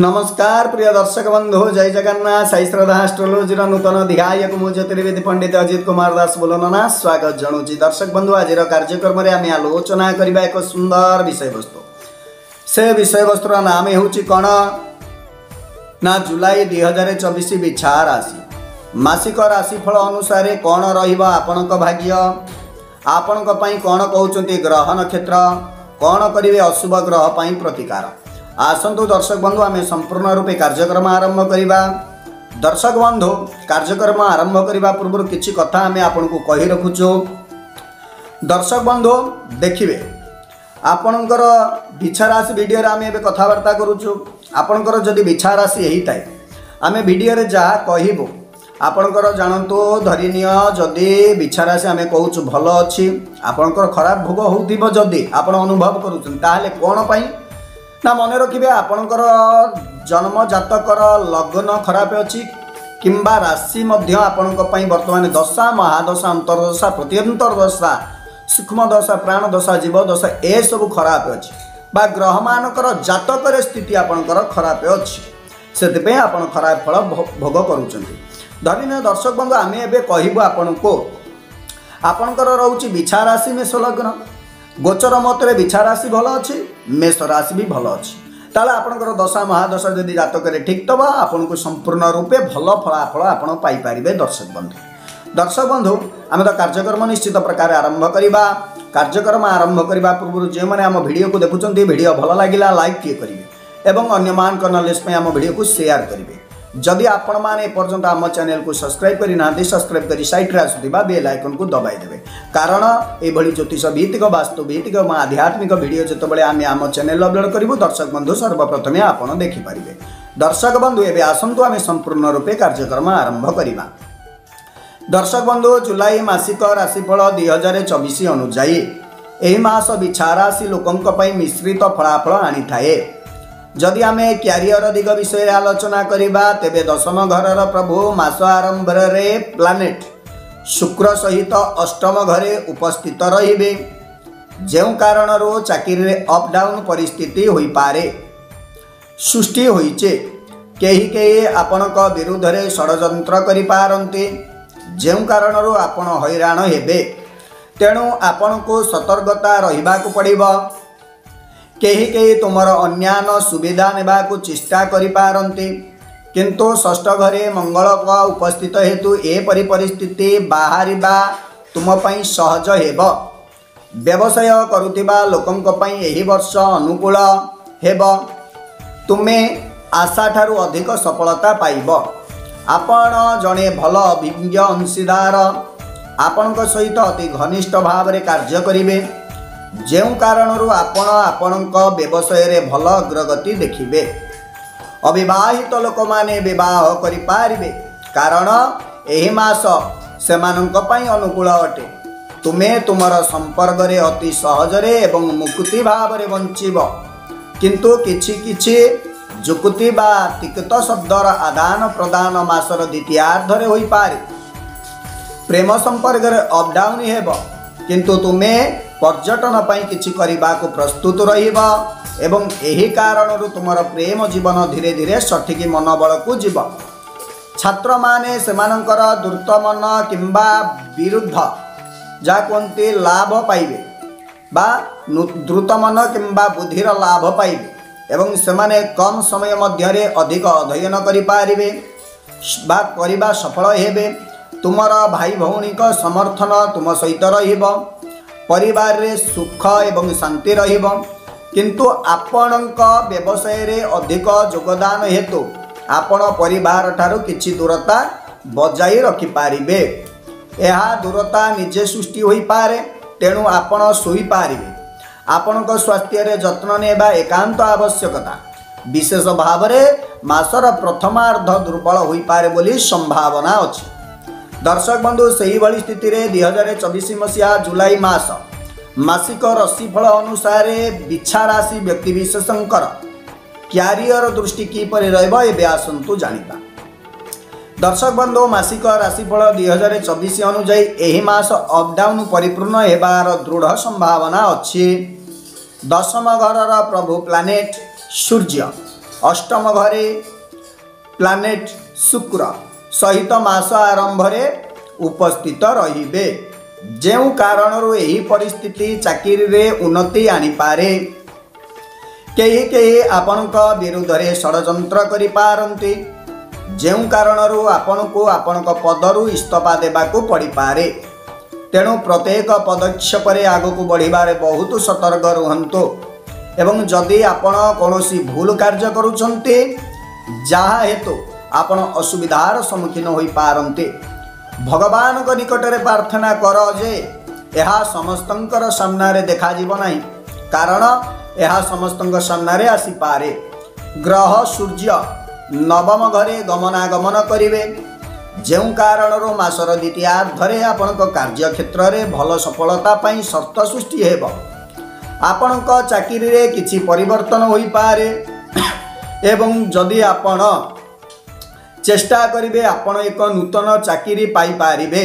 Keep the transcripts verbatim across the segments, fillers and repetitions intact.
नमस्कार प्रिय दर्शक बंधु जय जगन्नाथ साई श्रद्धा एस्ट्रोलोजी नूतन अध्याय को ज्योतिर्विद पंडित अजित कुमार दास बोलना स्वागत जनाऊँ। दर्शक बंधु आज कार्यक्रम में आम आलोचना करबा एक सुंदर विषय वस्तु से विषय वस्तुर नाम होची कौन ना जुलाई दुई हजार चौबीस बिछा राशि मासिक राशिफल अनुसार कौन रपणक भाग्य आपण कौन कहते ग्रह नक्षत्र कौन करेंगे अशुभ ग्रह पर प्रतिकार। आसंतु दर्शक बंधु आम संपूर्ण रूपे कार्यक्रम आरंभ करवा। दर्शक बंधु कार्यक्रम आरंभ करने पूर्व किसी कथा आम आपन को कही रखुचु। दर्शक बंधु देखिए आपणकर बिछा राशि वीडियो आम ए कथबार्ता करुचु। आपणकर जदि बिछा राशि यही थाए आम वीडियो जहाँ कहबू आपणकर जानतु धरिनिय जदि बिछा राशि आम कहूँ भल अच्छी आपणकर खराब भोग होउथिबो जदि आपण अनुभव करुछन ताहले कोन पई ना मन रखिए आपणकर जन्म जातकर लग्न खराब अच्छी किंबा राशि मध्य आपणक पई वर्तमान दशा महादशा अंतरदशा प्रत्यंतर दशा सूक्ष्म दशा प्राण दशा जीव दशा ए सब खराब अच्छी बा ग्रह मानकर जातकर स्थिति आपणकर खराब अच्छी से आपण खराब फल भोग करुछंती। धरिने दर्शक बंधु आम एबे कहबू आपण को आपणकर रोची बिछा राशि मेष लग्न गोचर मतरे बिछा राशि भल अच्छी मेष राशि भी भल अच्छी ताले आपणकर दशा महादशा जदि जातक ठीक तब आपन को संपूर्ण रूपे भल फलाफल आपण पाई पारिबे। दर्शक बंधु दर्शक बंधु आम तो कार्यक्रम निश्चित प्रकार आरंभ करवा। कार्यक्रम आरंभ करने पूर्व जो मैंने आम वीडियो को देखुं वीडियो भल लगिला लाइक किए करेंगे और अन्य मान नॉलेज पे आम वीडियो को शेयर करेंगे। जदि आपण मैंने पर्यंत आम चैनल को सब्सक्राइब करना सब्सक्राइब कर साइट रे आसुथिबा बेल आइकन को दबाई देवे कारण ये ज्योतिष भित्तिक वास्तु भित्तिक आध्यात्मिक वीडियो जितेबाला आम आम चैनल अपलोड करूँ दर्शक बंधु सर्वप्रथमे आपड़ देखिपारे। दर्शक बंधु एवं आसतु आम संपूर्ण रूपे कार्यक्रम आरंभ करवा। दर्शक बंधु जुलाई मासिक राशिफल दुई हजार चौबीस अनुजाई यही मास बिछा राशि लोकों मिश्रित फलाफल आनी थाए। जदि आम क्यारियर दिग विषय आलोचना करवा तेबे दशम घर प्रभु मास आरंभ रे प्लानेट शुक्र सहित अष्टम घरे उपस्थित रहिबे जो कारण चाकरी रे अप डाउन परिस्थिति होई पारे सृष्टि होइचे। केही केही आपणक विरुद्ध रे षड्यंत्र करि पारंते जो कारण आपण हैरान हेबे तेणु आपण को सतर्कता रहिबाकु पड़िबो। केही केही तुमर अन्यान सुविधा नेबा को चेष्टा करि पारंते किंतु षष्ठ घरे मंगल का उपस्थित हेतु एपरि परिस्थिति बाहरिबा तुम पई सहज हेब। व्यवसाय करुथिबा लोकंक पई एही वर्ष अनुकूल हेब। तुमे आशा ठारू अधिक सफलता पाइब। आपण जणे भल अभिज्ञ अंशीदार आपणक सहित अति घनिष्ठ भाव रे कार्य करिवे जो कारण आपण आपणक व्यवसाय रे भल अग्रगति देखिबे। अविवाहित लोक माने विवाह करि पारिबे कारण एही मास सेमानंक पई अनुकूल अटे। तुमे तुमर संपर्क रे अति सहज रे एवं मुक्ति भाव रे बंचिब किंतु किछि किछि जुकुति बा तिक्त शब्दर आदान प्रदान मासर द्वितीयार्ध रे होई पारे। प्रेम संपर्क रे अप डाउन हेब किंतु तुमे पर्यटन पई किछि करिबा को प्रस्तुत रहिबा एवं एही कारण तुमर प्रेम जीवन धीरे धीरे सठिक मनोबल को जीव। छात्र माने सेमानंकर द्रुत मन किंबा विरुद्ध जा कोंती लाभ पाइबे बा द्रुत मन किंबा बुद्धिर लाभ पाइबे एवं सेमाने कम समय मध्य रे अधिक अध्ययन करि पारिबे बा करिबा सफल हेबे। तुमर भाई भौणी का समर्थन तुम सहित रहिबो। परिवार रे सुख एवं शांति रहिबो किंतु आपणक व्यवसाय रे अधिक योगदान हेतु आपण परिवार ठारू किछि दूरता बजाई रखि पारिबे। एहा दूरता निजे सृष्टि होई पारे तेणु आपण सोई पारिबे। आपणक स्वास्थ्य रे जत्न नेबा एकांत आवश्यकता। विशेष भाव रे मासर प्रथमार्ध दुर्बल होई पारे बोली संभावना अछि। दर्शक बंधु सही भली स्थिति रे दुई हजार चौबीस मसीहा जुलाई मास मासिक राशिफल अनुसार बिछा राशि व्यक्ति विशेषकर क्यारियर दृष्टि किपरि रहबो एबे आसंतु जानिबा। दर्शक बंधु मासिक राशिफल दुई हजार चौबीस अनुजाई एही मास अप डाउन परिपूर्ण हेबार दृढ़ संभावना अछि। दशम घर प्रभु प्लानेट सूर्य अष्टम घरे प्लानेट शुक्र सहित मास आरंभ उपस्थित रहिबे जेउ कारणरू एही परिस्थिति चाकरी रे उन्नति आनी पारे। केही केही आपणक विरुद्ध रे षडयंत्र करि पारंती जेउ कारणरू आपणको आपणक पदरू इस्तीफा देबाकू पड़ी पारे। तेणु प्रत्येक पदक्षेप रे आगकू बढ़िबारे बहुत सतर्क रुहंतु एवं जदि आपण कोनोसी भूल कार्य करूछंती जहा हेतु आपण असुविधार सम्मुखीन होई पारंती भगवान को निकट रे प्रार्थना कर जे यह समस्तंकर सामना रे देखा जीव नाही कारण यह समस्तंक सामना रे आसी पारे। ग्रह सूर्य नवम घरे गमनागमन करिवे जेउ कारणरो मासर द्वितीयार्धरे आपणक कार्य क्षेत्र रे भल सफलता पाई शर्त सृष्टि हेबो। आपणक चाकरी रे किछि परिवर्तन होई पारे एवं जदि आपण चेष्टा करिवे आपण एक नूतन चाकरी पाई पारिबे।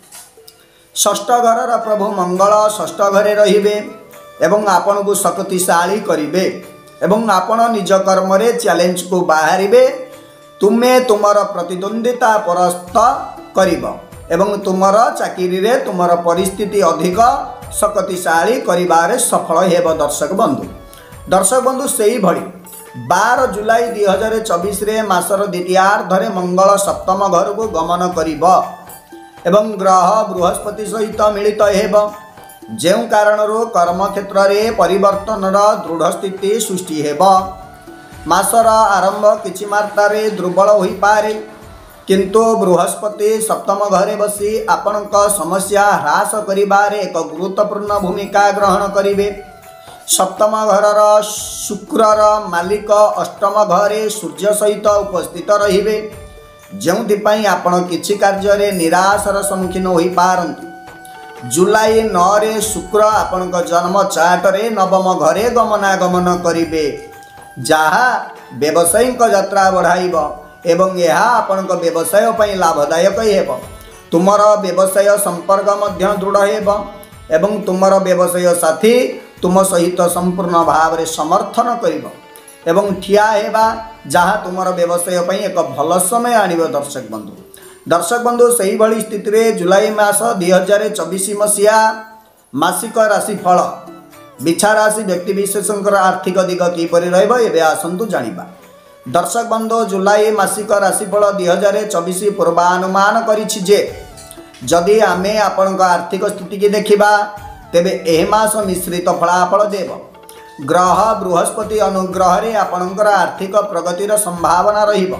षष्ठ घरर प्रभु मंगल षष्ठ घरे रहिबे एवं आपण को शक्तिशाली करिवे एवं आपण निज कर्म रे चैलेंज को बाहरिबे। तुमे तुमर प्रतिद्वंदिता परास्त करिबो एवं तुमर चाकरी रे तुमर परिस्थिति अधिक शक्तिशाली करिबारे सफल हेबो। दर्शक बंधु दर्शक बंधु सेही भली बारह जुलाई दुई हजार चौबीस रे मासर द्वितीयार्धरे मंगल सप्तम घर को गमन करिबो एवं ग्रह बृहस्पति सहित मिलित हेबो जेउ कारणरो कर्म क्षेत्र रे परिवर्तन दृढ़ स्थिति सृष्टि हेबो। मासर आरंभ किछि मात्रा दुर्बल होई पारे किंतु बृहस्पति सप्तम घरे बसी आपणक समस्या ह्रास करिबारे एक गुरुत्वपूर्ण भूमिका ग्रहण करिवे। सप्तम घरर शुक्रर मालिक अष्टम घरे सूर्य सहित उपस्थित रहिबे जोंथिपाई आपण किछि कार्य रे निराशर सम्मुखीन होई पारंती। जुलाई नौ रे शुक्र आपणक जन्म चार्ट रे नवम घरे गमनागमन करिवे जहा व्यवसायिक यात्रा बढ़ाइबो एवं यह आपणक व्यवसाय पई लाभदायक हेबो। तुमर व्यवसाय संपर्क मध्य दृढ़ हेबो एवं तुमर व्यवसाय साथी तुम सहित संपूर्ण भाव रे समर्थन करिबो एवं ठिया हेबा जहाँ तुमर व्यवसाय पई एक भल समय आनिबो। दर्शक बंधु दर्शक बंधु सही भली स्थिति रे जुलाई मास दुई हजार चौबीस मसीहा मासिक राशिफल बिछा राशि व्यक्ति विशेषकर आर्थिक दिग किपरि रहइबो एबे आसंतु जानिबा। दर्शक बंधु जुलाई मासिक राशिफल दुई हजार चौबीस पूर्वानुमान करिछि जे जदि आमे आपनक आर्थिक स्थिति की देखिबा तेबे एह मास मिश्रित फलाफल देव। ग्रह बृहस्पति अनुग्रह रे आपनकर आर्थिक प्रगतिर संभावना रहिबो।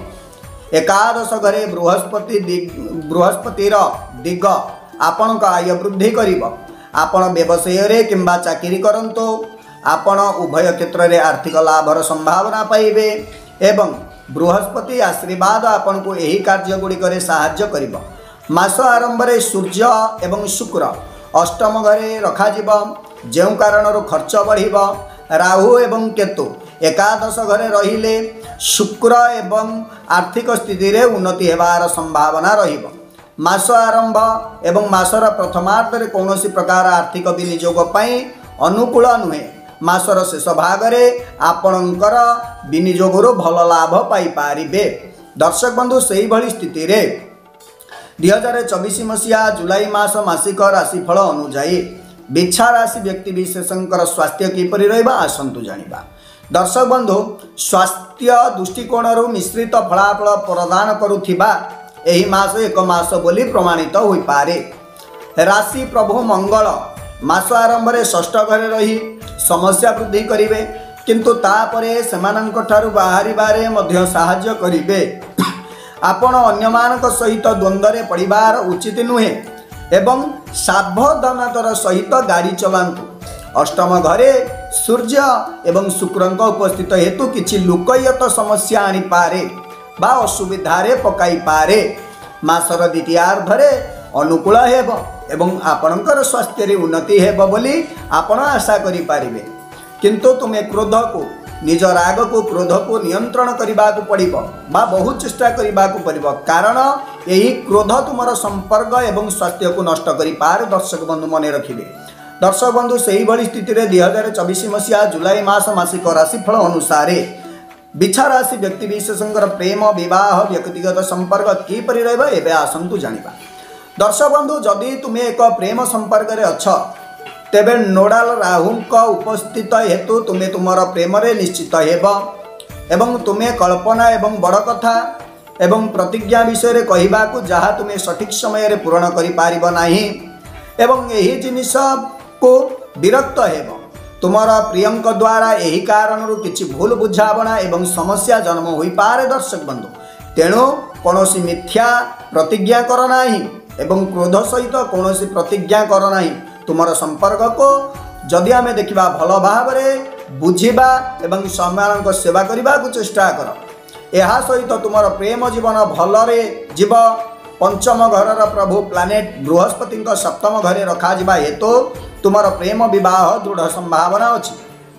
एकादश घरे बृहस्पति बृहस्पतिर दिग आपनक आय वृद्धि करिबो। आपण व्यवसाय रे किंबा चाकरी करंतो आपण उभय क्षेत्र रे आर्थिक लाभर संभावना पाइबे एवं बृहस्पति आशीर्वाद आपण को एही कार्य गुड़िक साहाय्य करिबो। मास आरंभ रे सूर्य एवं शुक्र अष्टम घरे रखा जीव जेउ कारणरो खर्च बढ़िबो। राहु एवं केतु एकादश घरे रहिले शुक्र एवं आर्थिक स्थिति रे उन्नति हेबार संभावना रहिबो। मास आरंभ एवं मासर प्रथमार्ध रे कौनसी प्रकार आर्थिक विनियोग पई अनुकूल नुहे। मासर शेष भाग रे आपणकर विनियोगरो भल लाभ पाई पारिबे। दर्शक बंधु सही भली स्थिति रे दुई हजार चौबीस मसीहा जुलाई मास मासिक राशिफल अनुजाई बिछा राशि व्यक्ति विशेषकर स्वास्थ्य किपरि रहइबा आसंतु जानिबा। दर्शक बंधु स्वास्थ्य दृष्टिकोण मिश्रित फलाफल प्रदान करुथिबा एही मास एक मास बोली प्रमाणित होई पारे। राशि प्रभु मंगल मास आरंभ रे षष्ठ घरे रही समस्या वृद्धि करिवे किंतु तापरे सेमानंक ठारु बाहरिबारे मध्य साहाय्य करिवे। आपण अन्यमानक सहित द्वंद्व पड़िबार उचित नुहे एवं सावधानतार सहित गाड़ी चलांतु। अष्टम घरे सूर्य एवं शुक्रंक उपस्थित हेतु किछि लुकयत समस्या आनी पारे बा असुविधारे पकाई पारे। मासर द्वितीयार्धरे अनुकूल हेब एवं आपणकर स्वास्थ्य रे उन्नति हेब बोली आपण आशा करि पारिबे किंतु तुमे क्रोध को निज राग को क्रोध को नियंत्रण करने को पड़िबो बा बहुत चेष्टा करने को पड़िबो कारण यही क्रोध तुमर संपर्क एवं स्वास्थ्य को नष्ट करि पार। दर्शक बंधु मन रखिबे। दर्शक बंधु सही भली स्थिति रे दुई हजार चौबीस मसीहा जुलाई मास मासिक राशिफल अनुसार बिछा राशि व्यक्ति विशेषकर प्रेम विवाह व्यक्तिगत संपर्क किपरि रहबो एबे आसंतु जानिबा। दर्शक बंधु जदि तुम्हें एक प्रेम संपर्क रे अछ तेबे नोडाल राहु का उपस्थित हेतु तुम्हें तुमर प्रेम रे निश्चित हेबो एवं तुम्हें कल्पना एवं बड़ कथा एवं प्रतिज्ञा विषय रे कहबा को जहा तुम्हें सठिक समय रे पूर्ण करि पारिबो नाही एवं एही जिनिस को विरक्त हेबो। तुमरा प्रियंक द्वारा यही कारण किसी भूल बुझावना एवं समस्या जन्म हो पारे दर्शक बंधु। तेणु कौनसी मिथ्या प्रतिज्ञा कर नाही एवं क्रोध सहित कौनसी प्रतिज्ञा कर नाही। तुमर संपर्क को जदि आमे देखिबा भल भाव बुझिबा एवं सम्मान सेवा करने को चेष्टा कर। यह सहित तुमर प्रेम जीवन भलरे जीव। पंचम घर प्रभु प्लानेट बृहस्पति सप्तम घरे रखा जिबा हेतु तुमर प्रेम विवाह दृढ़ संभावना अच्छी।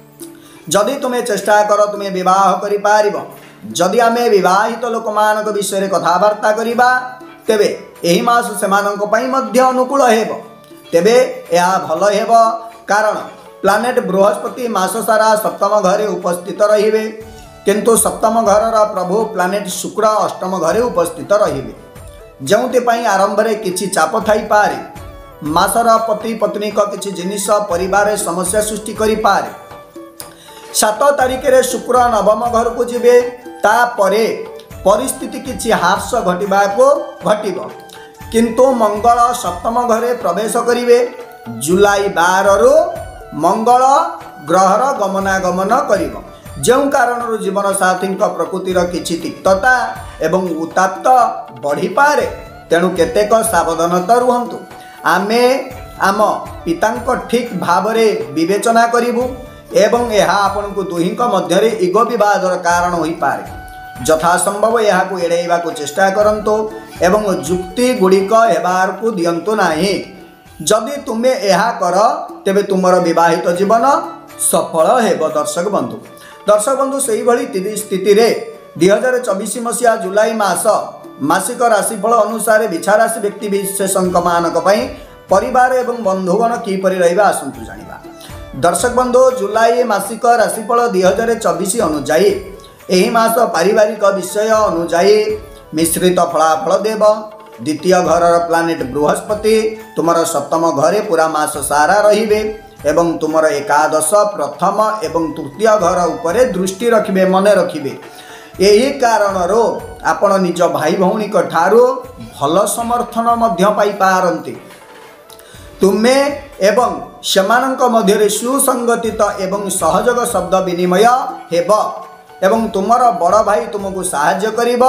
जदि तुम्हें चेष्टा कर तुम्हें विवाह करि पारिबो। जदि आमे विवाहित लोक मान विषय कथबार्ता करिबा तेबे एही मास सेमानंक पई मध्य अनुकूल हेबो। तेबे यह भल हेबो कारण प्लानेट बृहस्पति मास सारा सप्तम घरे उपस्थित रहिबे किंतु सप्तम घर प्रभु प्लानेट शुक्र अष्टम घरे उपस्थित रहिबे जोंथिपाई आरंभ रे किछि चाप थाई पारे। मासर पति पत्नी का किछि जिनिस परिवार समस्या सृष्टि करि पारे। सात तारिख रे शुक्र नवम घर को जिबे तापरे परिस्थिति किछि हार्श घटिबा को घटिबो किंतु मंगल सप्तम घरे प्रवेश करिवे। जुलाई बारह रु मंगल ग्रहर गमनागमन करिबो जो कारण जीवन साथी प्रकृतिर किछि तिक्तता एवं उत्ताप्त बढ़ी पारे। तेणु केतेक सावधानता रुहंतु। आमे आम पितांक ठीक भाव में विवेचना करिबु एवं यह आपण को दुहिंक मध्य इगो विवादर कारण हो पारे। यथा संभव यह को एड़ेइबा को चेष्टा करंतो एवं जुक्ति गुड़िक हेबार को दियंतु नाही। जदि तुम्हें यह कर तेबे तुमर विवाहित जीवन सफल हेबो। दर्शक बंधु दर्शक बंधु से भली स्थिति रे दुई हजार चौबीस मसीहा जुलाई मास मासिक राशिफल अनुसार बिछा राशि व्यक्ति विशेषज्ञ मानक पई परिवार एवं बंधुगण किपरि रहबा आसंतु जानिबा। दर्शक बंधु जुलाई मासिक राशिफल दुई हजार चौबीस अनुजाई एही मास पारिवारिक विषय अनुजाई मिश्रित फलाफल देव। द्वितीय घर प्लानेट बृहस्पति तुमर सप्तम घरे पूरा मास सारा रहिबे एवं तुमर एकादश प्रथम एवं तृतीय घर उपरे दृष्टि रखिबे मन रखिबे। यही कारण रो आपण निज भाई भौणी ठारू भल समर्थन मध्य पाई पारंती। तुमे एवं सेमानंक मध्य सुसंगतित एवं सहयोग शब्द विनिमय हेब एवं तुमर बड़ भाई तुमको साहाय्य करिब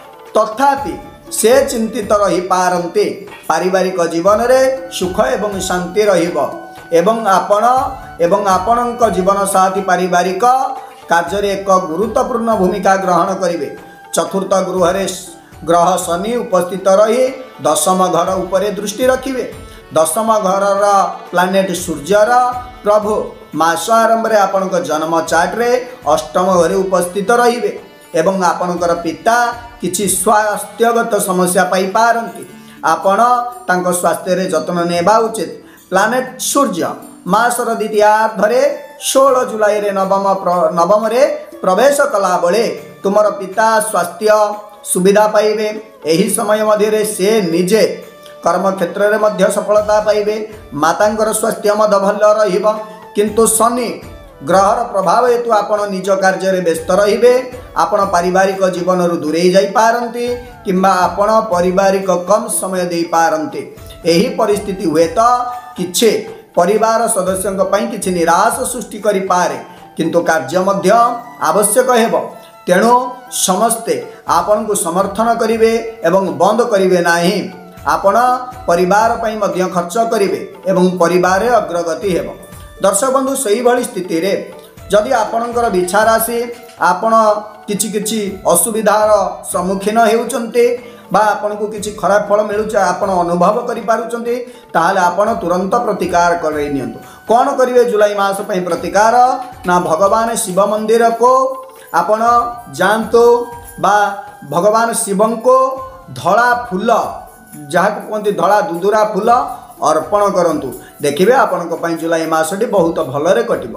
तथापि से चिंतित रही पारंती। पारिवारिक जीवन रे सुख एवं शांति रहिब एवं आपण एवं आपणक जीवन साथी पारिवारिक कार्य एक गुरुत्वपूर्ण भूमिका ग्रहण करेंगे। चतुर्थ गृह ग्रह शनि उपस्थित रही दशम घर उपरे दृष्टि रखिए। दशम घर प्लानेट सूर्यर प्रभु मास आरंभ में आपण जन्म चार्ट रे अष्टम घरे उपस्थित रहिबे एवं आपणकर पिता किछि स्वास्थ्यगत समस्या पाई पारंती। आपण तांको स्वास्थ्य रे जत्न नेबा उचित। प्लानेट सूर्य मासर द्वितीयार्धरे षोलह जुलाई रे नवम प्र, नवम रे प्रवेश कला बेले तुमर पिता स्वास्थ्य सुविधा पाइबे। एही समय मध्य से निजे कर्म क्षेत्र रे मध्य सफलता पाइबे। मातांकर स्वास्थ्य मध्य भल रहिबो किंतु शनि ग्रहर प्रभाव हेतु आपण निज कार्य रे व्यस्त रहिबे। आपण पारिवारिक जीवन रु दूरे जाई पारंती किंबा आपण पारिवारिक कम समय दे पारंती। एही परिस्थिति हुए तो किछि परिवार सदस्यों पई किछि निराश सृष्टि करि पारे किंतु कार्य मध्य आवश्यक हेबो। तेणु समस्ते आपन को समर्थन करिवे एवं बंद करिवे नाही। आपण परिवार पई मध्य खर्च करिवे एवं परिवार अग्रगति हेबो। दर्शक बंधु सही भली स्थिति रे जदि आपणकर बिछा राशि आपण किछि किछि असुविधार सम्मुखीन हेउचंते बा आपन को किछि खराब फल मिलुछ आपण अनुभव करि पारुचंते ताहाले आपण तुरंत प्रतिकार करै नियंतु। कोन करिवे जुलाई मास पई प्रतिकार ना भगवान शिव मंदिर को आपण जानतो बा भगवान शिवं को धड़ा फूल जहाँ कहते धड़ा दुदुरा फूल अर्पण करंतु। देखिए आपण को पई जुलाई मासटी बहुत भलरे कटिबो।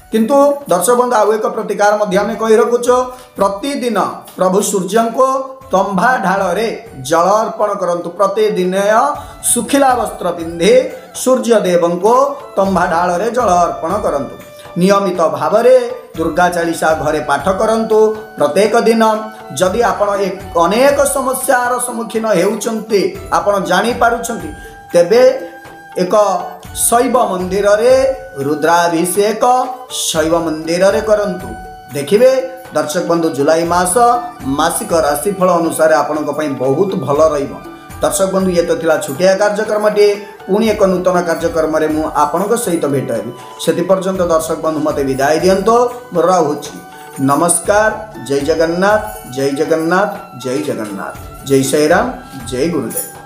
किंतु दर्शक बंधु आउ एक प्रतिकार आम कही रखुच प्रतिदिन प्रभु सूर्य को तंभा ढाल जल अर्पण करंतु। प्रतिदिन सुखिला वस्त्र पिंधे सूर्य देव को तंभा ढाल जल अर्पण करंतु। नियमित भाव में दुर्गा चालीसा घरे पाठ करंतु। प्रत्येक दिन जदि आपण एक अनेक समस्यार सम्मुखीन हेउचंती आपण जानी पारुछंती तेबे एक शैव मंदिर रे रुद्राभिषेक शैव मंदिर रे करंतु। देखिबे दर्शक बंधु जुलाई मास मासिक राशिफल अनुसार आपण बहुत भल रहिबो। दर्शक बंधु ये तो थिला छुटिया कार्यक्रम टे पुणी एक नूतन कार्यक्रम रे मु आपनक सहित भेट हेबी। सेति पर्यंत दर्शक बंधु मते विदाय दियंतो। मोर होछि नमस्कार। जय जगन्नाथ जय जगन्नाथ जय जगन्नाथ जय श्री राम जय गुरुदेव।